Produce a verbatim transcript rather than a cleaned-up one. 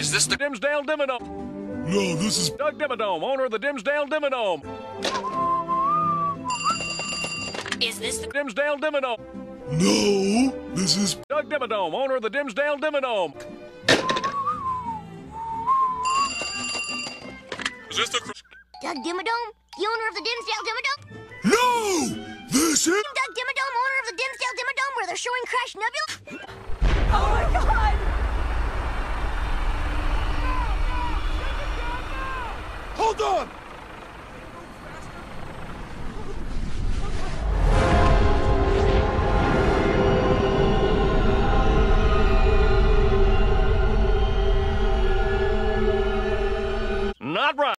Is this the Dimsdale Dimmadome? No, this is... Doug Dimmadome, owner of the Dimsdale Dimmadome. Is this the Dimsdale Dimmadome? No, this is... Doug Dimmadome, owner of the Dimsdale Dimmadome. Is this the... Doug Dimmadome, the owner of the Dimsdale Dimmadome? No!